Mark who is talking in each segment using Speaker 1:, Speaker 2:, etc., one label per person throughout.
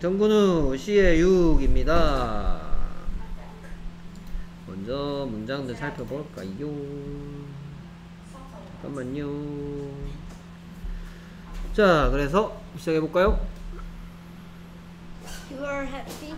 Speaker 1: 정근우 C의 6입니다. 먼저 문장들 살펴볼까요? 잠깐만요. 자, 그래서 시작해볼까요?
Speaker 2: You are happy?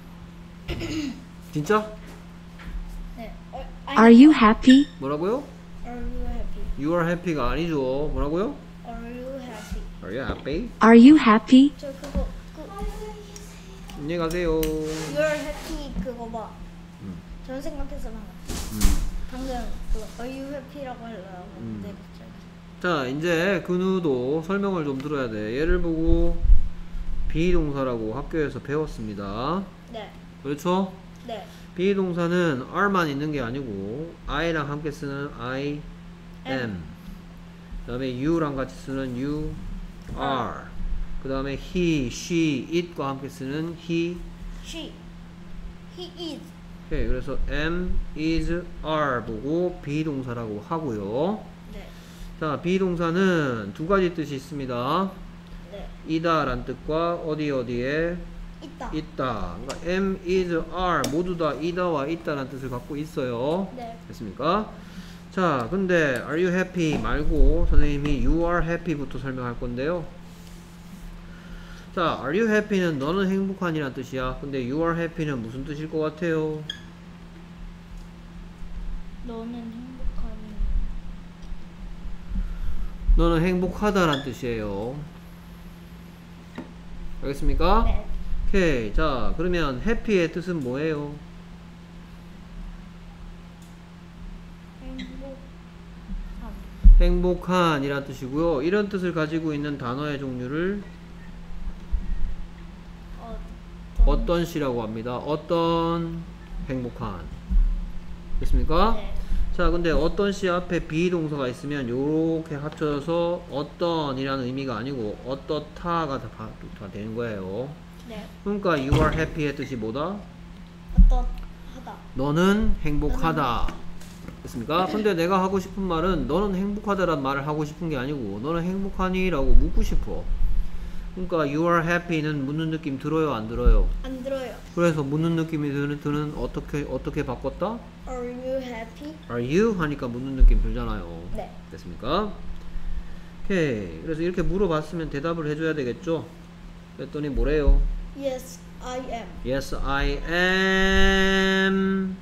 Speaker 1: 진짜?
Speaker 2: 네.
Speaker 3: Are you happy?
Speaker 1: 뭐라고요?
Speaker 2: Are you happy?
Speaker 1: You are happy가 아니죠. 뭐라고요?
Speaker 2: Are you happy?
Speaker 1: Are you happy?
Speaker 3: Are you happy?
Speaker 2: 저 그거
Speaker 1: 안녕히 가세요.
Speaker 2: You are happy 그거 봐. 저는 생각해서 방금 그거 Are you happy라고 하려고 했는데 갑자기.
Speaker 1: 자, 이제 근우도 설명을 좀 들어야 돼. 얘를 보고 비동사라고 학교에서 배웠습니다.
Speaker 2: 네.
Speaker 1: 그렇죠?
Speaker 2: 네.
Speaker 1: 비동사는 R만 있는 게 아니고 I랑 함께 쓰는 I am, 그 다음에 You랑 같이 쓰는 You are, 그 다음에 He, She, It과 함께 쓰는 He.
Speaker 2: She. He is.
Speaker 1: 오케이, 그래서 am, is, are 보고 비동사라고 하고요.
Speaker 2: 네.
Speaker 1: 자, 비동사는 두 가지 뜻이 있습니다.
Speaker 2: 네.
Speaker 1: 이다 란 뜻과 어디에
Speaker 2: 있다.
Speaker 1: 있다. 그러니까 am, is, are 모두 다 이다와 있다라는 뜻을 갖고 있어요.
Speaker 2: 네.
Speaker 1: 됐습니까? 자, 근데 are you happy 말고 선생님이 you are happy부터 설명할 건데요. 자, are you happy는 너는 행복한이란 뜻이야. 근데 you are happy는 무슨 뜻일 것 같아요? 너는 행복하다란 뜻이에요. 알겠습니까?
Speaker 2: 네.
Speaker 1: 오케이. 자, 그러면 happy의 뜻은 뭐예요? 행복한 이란 뜻이고요. 이런 뜻을 가지고 있는 단어의 종류를 어떤 시라고 합니다. 어떤 행복한. 됐습니까?
Speaker 2: 네.
Speaker 1: 자, 근데 어떤 시 앞에 비동사가 있으면 요렇게 합쳐져서 어떤 이라는 의미가 아니고 어떻다가 다 되는 거예요.
Speaker 2: 네.
Speaker 1: 그러니까 you are happy의 뜻이 뭐다?
Speaker 2: 어떠하다.
Speaker 1: 너는 행복하다. 됐습니까? 근데 내가 하고 싶은 말은 너는 행복하다란 말을 하고 싶은 게 아니고 너는 행복하니? 라고 묻고 싶어. 그러니까 you are happy는 묻는 느낌 들어요? 안 들어요?
Speaker 2: 안 들어요.
Speaker 1: 그래서 묻는 느낌이 드는 어떻게 바꿨다?
Speaker 2: Are you happy?
Speaker 1: Are you? 하니까 묻는 느낌 들잖아요.
Speaker 2: 네.
Speaker 1: 됐습니까? 오케이. 그래서 이렇게 물어봤으면 대답을 해줘야 되겠죠? 그랬더니 뭐래요?
Speaker 2: Yes, I am.
Speaker 1: Yes, I am.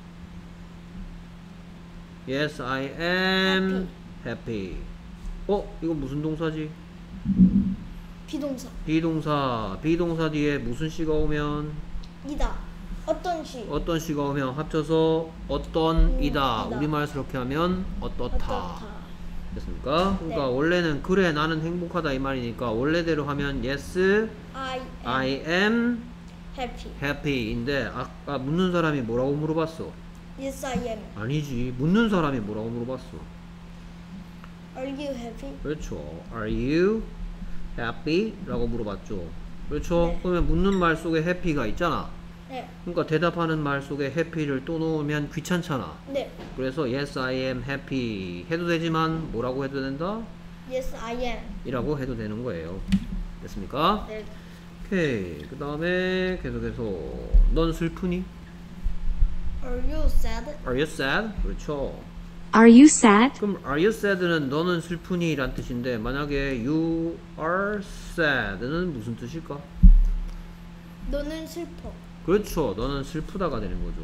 Speaker 1: Yes, I am happy. 이거 무슨 동사지?
Speaker 2: 비동사.
Speaker 1: 비동사. 비동사 뒤에 무슨 시가 오면?
Speaker 2: 이다. 어떤 시?
Speaker 1: 어떤 시가 오면 합쳐서 어떤 이다.
Speaker 2: 이다.
Speaker 1: 우리말스럽게 하면 어떻다.
Speaker 2: 어떻다.
Speaker 1: 됐습니까? 그러니까
Speaker 2: 네.
Speaker 1: 원래는 그래 나는 행복하다 이 말이니까 원래대로 하면 yes, I am
Speaker 2: happy.
Speaker 1: happy인데 아까 묻는 사람이 뭐라고 물어봤어?
Speaker 2: Yes, I am.
Speaker 1: 아니지. 묻는 사람이 뭐라고 물어봤어?
Speaker 2: Are you happy?
Speaker 1: 그렇죠. Are you happy? 라고 물어봤죠. 그렇죠.
Speaker 2: 네.
Speaker 1: 그러면 묻는 말 속에 happy가 있잖아.
Speaker 2: 네.
Speaker 1: 그러니까 대답하는 말 속에 happy를 또 넣으면 귀찮잖아.
Speaker 2: 네.
Speaker 1: 그래서 yes, I am happy 해도 되지만 뭐라고 해도 된다?
Speaker 2: Yes, I am.
Speaker 1: 이라고 해도 되는 거예요. 됐습니까?
Speaker 2: 네.
Speaker 1: 오케이. 그 다음에 계속해서 넌 슬프니?
Speaker 2: Are you sad?
Speaker 1: Are you sad? 그렇죠.
Speaker 3: Are you sad?
Speaker 1: 그럼 are you sad는 너는 슬프니? 란 뜻인데 만약에 you are sad는 무슨 뜻일까?
Speaker 2: 너는 슬퍼.
Speaker 1: 그렇죠. 너는 슬프다가 되는 거죠.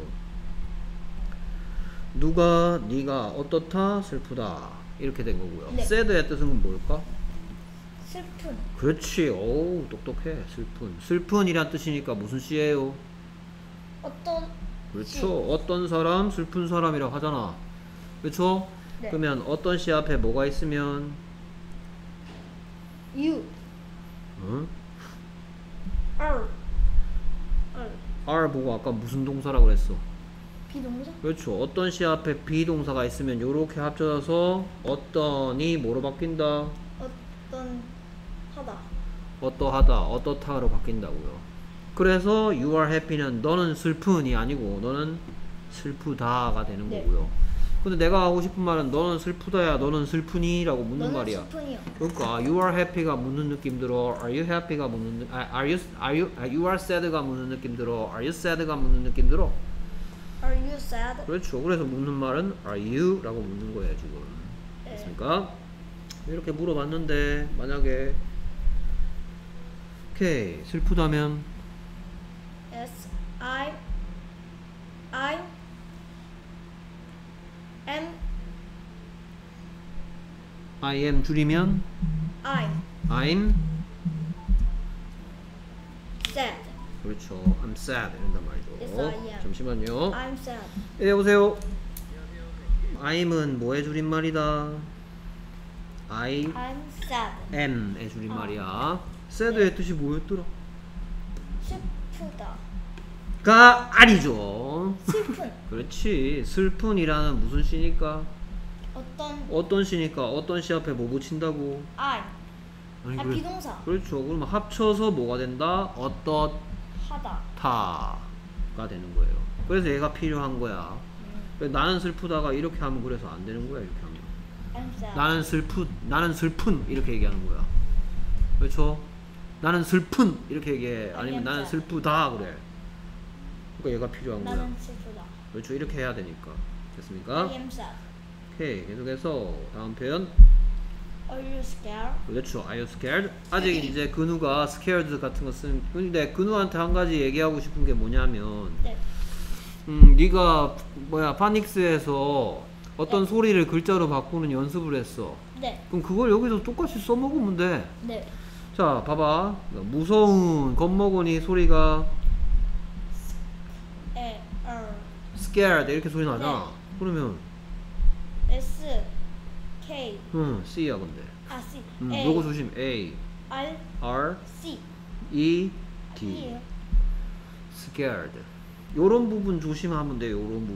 Speaker 1: 네가 어떻다? 슬프다. 이렇게 된 거고요.
Speaker 2: 네.
Speaker 1: sad의 뜻은 뭘까?
Speaker 2: 슬픈.
Speaker 1: 그렇지. 어우, 똑똑해. 슬픈이란 뜻이니까 무슨 시예요?
Speaker 2: 어떤
Speaker 1: 그렇죠. 어떤 사람, 슬픈 사람이라고 하잖아. 그렇죠?
Speaker 2: 네.
Speaker 1: 그러면 어떤 시 앞에 뭐가 있으면
Speaker 2: you
Speaker 1: 응?
Speaker 2: are
Speaker 1: R 보고 아까 무슨 동사라고 그랬어?
Speaker 2: 비동사?
Speaker 1: 그렇죠. 어떤 시 앞에 비동사가 있으면 요렇게 합쳐져서 어떤이 뭐로 바뀐다?
Speaker 2: 어떤 하다.
Speaker 1: 어떠하다, 어떻다로 바뀐다고요. 그래서 you are happy는 너는 슬픈이 아니고 너는 슬프다가 되는
Speaker 2: 네.
Speaker 1: 거고요. 근데 내가 하고 싶은 말은 너는 슬프다야, 너는 슬프니? 라고 묻는
Speaker 2: 너는
Speaker 1: 말이야.
Speaker 2: 슬프니요.
Speaker 1: 그러니까 you are happy가 묻는 느낌 들어. are you happy가 묻는 you are sad가 묻는 느낌 들어. are you sad가 묻는 느낌 들어.
Speaker 2: Are you sad?
Speaker 1: 그렇죠. 그래서 묻는 말은 are you? 라고 묻는 거예요 지금.
Speaker 2: 네.
Speaker 1: 됐습니까? 이렇게 물어봤는데 만약에 오케이 슬프다면
Speaker 2: Yes, I am
Speaker 1: I am 줄이면 I'm
Speaker 2: sad.
Speaker 1: 그렇죠. I'm sad 이런단
Speaker 2: Yes,
Speaker 1: 말이죠.
Speaker 2: I am.
Speaker 1: 잠시만요.
Speaker 2: I'm sad.
Speaker 1: 예, 여보세요. I'm은 뭐의 줄임말이다? I
Speaker 2: I'm sad.
Speaker 1: am의 줄임말이야. sad의 뜻이 뭐였더라?
Speaker 2: 슬프다.
Speaker 1: 가 아니죠.
Speaker 2: 슬픈.
Speaker 1: 그렇지. 슬픈이라는 무슨 시니까? 어떤 시니까 어떤 시 앞에 뭐 붙인다고?
Speaker 2: I.
Speaker 1: 아니,
Speaker 2: 아,
Speaker 1: 그래.
Speaker 2: 비동사.
Speaker 1: 그렇죠. 그러면 합쳐서 뭐가 된다? 어떻다가
Speaker 2: 하다.
Speaker 1: 되는 거예요. 그래서 얘가 필요한 거야. 나는 슬프다가 이렇게 하면 그래서 안 되는 거야. 이렇게 하면.
Speaker 2: I'm sad.
Speaker 1: 나는 슬픈 이렇게 얘기하는 거야. 그렇죠? 나는 슬픈 이렇게 얘기해. 아니면
Speaker 2: am
Speaker 1: 나는
Speaker 2: sad.
Speaker 1: 슬프다 그래. 그러니까 얘가 필요한 거야.
Speaker 2: 나는 슬프다.
Speaker 1: 그렇죠. 이렇게 해야 되니까. 됐습니까?
Speaker 2: I am sad.
Speaker 1: 오케이. 계속해서 다음 표현.
Speaker 2: Are you scared?
Speaker 1: 그렇죠. Are you scared? 아직 이제 근우가 scared 같은 거 쓰는. 근데 근우한테 한 가지 얘기하고 싶은 게 뭐냐면,
Speaker 2: 네.
Speaker 1: 네가 파닉스에서 어떤
Speaker 2: 네.
Speaker 1: 소리를 글자로 바꾸는 연습을 했어.
Speaker 2: 네.
Speaker 1: 그럼 그걸 여기서 똑같이 써먹으면 돼.
Speaker 2: 네.
Speaker 1: 자, 봐봐. 무서운, 겁먹으니 소리가 scared 이렇게 소리 나잖아.
Speaker 2: 네.
Speaker 1: 그러면
Speaker 2: S K
Speaker 1: C야 근데.
Speaker 2: C
Speaker 1: 요거 조심. A,
Speaker 2: R
Speaker 1: R,
Speaker 2: C
Speaker 1: E, D. scared. 요런 부분 조심하면 돼. 요런 부분.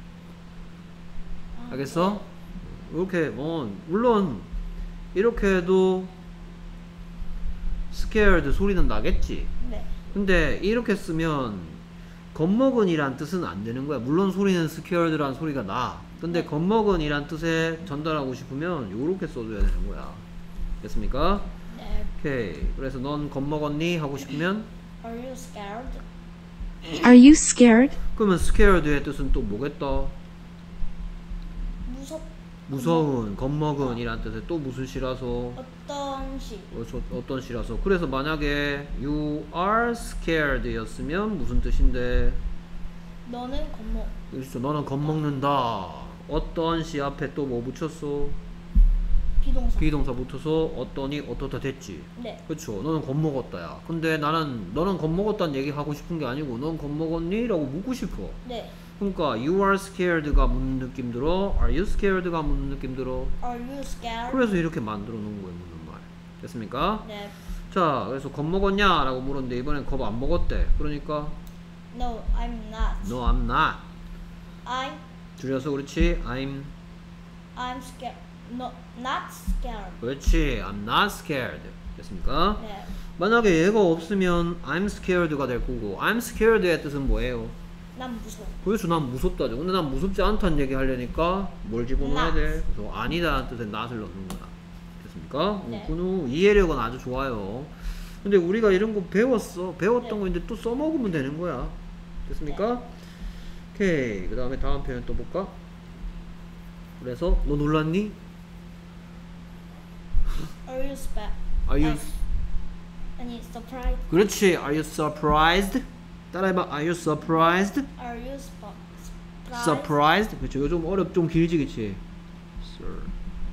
Speaker 1: 알겠어? 이렇게 물론 이렇게 해도 scared 소리는 나겠지.
Speaker 2: 네.
Speaker 1: 근데 이렇게 쓰면 겁먹은이란 뜻은 안 되는 거야. 물론 소리는 scared란 소리가 나. 근데
Speaker 2: 네.
Speaker 1: 겁먹은이란 뜻에 전달하고 싶으면 요렇게 써줘야 되는 거야. 됐습니까?
Speaker 2: 네.
Speaker 1: 오케이. 그래서 넌 겁먹었니? 하고 싶으면
Speaker 2: Are you scared?
Speaker 3: Are you scared?
Speaker 1: 그러면 scared의 뜻은 또 뭐겠다? 무서운, 겁먹은 이란 뜻에 또 무슨 시라서?
Speaker 2: 어떤 시?
Speaker 1: 어떤 시라서. 그래서 만약에 you are scared 였으면 무슨 뜻인데?
Speaker 2: 너는 겁먹.
Speaker 1: 그렇죠. 너는 겁먹는다. 어떤 시 앞에 또 뭐 붙였어?
Speaker 2: 비동사.
Speaker 1: 비동사 붙어서 어떠니 어떻다 됐지.
Speaker 2: 네.
Speaker 1: 그렇죠. 너는 겁먹었다야. 근데 너는 겁먹었다는 얘기 하고 싶은 게 아니고 넌 겁먹었니? 라고 묻고 싶어.
Speaker 2: 네.
Speaker 1: 그러니까 you are scared가 묻는 느낌 들어. are you scared가 묻는 느낌 들어.
Speaker 2: Are you scared?
Speaker 1: 그래서 이렇게 만들어 놓은 거예요. 묻는 말. 됐습니까?
Speaker 2: 네.
Speaker 1: 자, 그래서 겁먹었냐? 라고 물었는데 이번엔 겁 안 먹었대. 그러니까
Speaker 2: No, I'm not.
Speaker 1: no, I'm not.
Speaker 2: I'm
Speaker 1: 줄여서 그렇지. I'm
Speaker 2: scared. No, not scared.
Speaker 1: 그렇지. I'm not scared. 됐습니까?
Speaker 2: 네.
Speaker 1: 만약에 얘가 없으면 I'm scared가 될 거고 I'm scared의 뜻은 뭐예요?
Speaker 2: 난 무서워.
Speaker 1: 그렇죠. 난 무섭다죠. 근데 난 무섭지 않다는 얘기 하려니까 뭘 집어넣어야
Speaker 2: Not.
Speaker 1: 돼? 그래서 아니다라는 뜻에 not을 넣는 거야. 됐습니까?
Speaker 2: 네.
Speaker 1: 근우 이해력은 아주 좋아요. 근데 우리가 이런 거 배웠던
Speaker 2: 네.
Speaker 1: 거 이제 또 써먹으면 되는 거야. 됐습니까? 오케이. 그 다음에 다음 표현 또 볼까? 그래서 너 놀랐니?
Speaker 2: Are you
Speaker 1: Are you
Speaker 2: 아니, surprised?
Speaker 1: 그렇지. Are you surprised? 따라해봐. Are you surprised?
Speaker 2: Are you surprised?
Speaker 1: Surprised? 그렇죠. 이거 좀 좀 길지, 그치? Sir.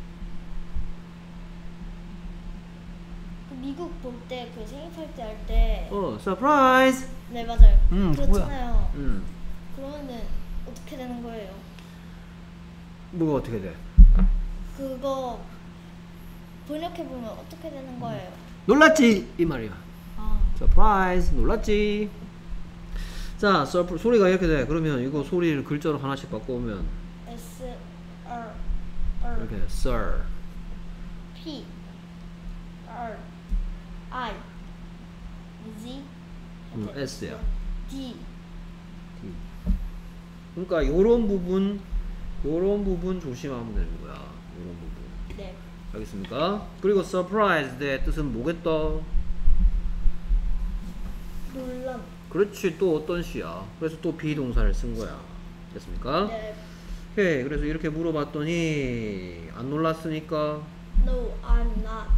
Speaker 2: 그 미국 볼 때 그 생일 파티 할 때.
Speaker 1: surprise.
Speaker 2: 네, 맞아요.
Speaker 1: 뭐야?
Speaker 2: 그렇잖아요. 그러면은 어떻게 되는 거예요?
Speaker 1: 뭐가 어떻게 돼?
Speaker 2: 그거 번역해 보면 어떻게 되는 거예요?
Speaker 1: 놀랐지 이 말이야.
Speaker 2: 아,
Speaker 1: surprise. 놀랐지. 자, 소리가 이렇게 돼. 그러면 이거 소리를 글자로 하나씩 바꿔오면
Speaker 2: S R
Speaker 1: 이렇게 sir.
Speaker 2: P R I Z
Speaker 1: S야.
Speaker 2: D.
Speaker 1: 그러니까 요런 부분 요런 부분 조심하면 되는 거야. 요런 부분.
Speaker 2: 네.
Speaker 1: 알겠습니까? 그리고 surprised의 뜻은 뭐겠다?
Speaker 2: 놀람.
Speaker 1: 그렇지. 또 어떤 시야? 그래서 또 비동사를 쓴 거야. 됐습니까?
Speaker 2: 네.
Speaker 1: 오케이. 그래서 이렇게 물어봤더니 안 놀랐으니까
Speaker 2: No, I'm not.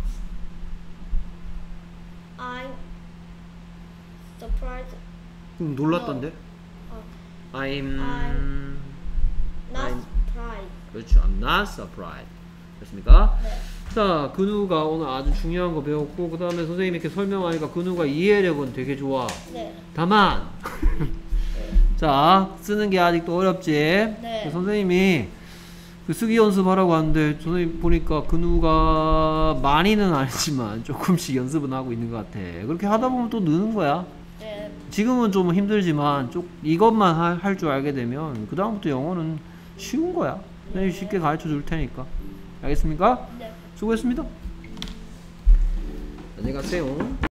Speaker 2: I'm surprised.
Speaker 1: 놀랐던데?
Speaker 2: 어,
Speaker 1: I'm
Speaker 2: not
Speaker 1: I'm-
Speaker 2: surprised.
Speaker 1: 그렇죠. I'm not surprised. 됐습니까?
Speaker 2: 네.
Speaker 1: 자, 근우가 오늘 아주 중요한 거 배웠고 그 다음에 선생님이 이렇게 설명하니까 근우가 이해력은 되게 좋아.
Speaker 2: 네.
Speaker 1: 다만 자, 쓰는 게 아직도 어렵지?
Speaker 2: 네.
Speaker 1: 선생님이 그 쓰기 연습하라고 하는데 선생님 보니까 근우가 많이는 아니지만 조금씩 연습은 하고 있는 것 같아. 그렇게 하다 보면 또 느는 거야.
Speaker 2: 네.
Speaker 1: 지금은 좀 힘들지만 이것만 할 줄 알게 되면 그 다음부터 영어는 쉬운 거야. 선생님이 쉽게 가르쳐 줄 테니까. 알겠습니까?
Speaker 2: 네.
Speaker 1: 수고했습니다. 안녕히 가세요.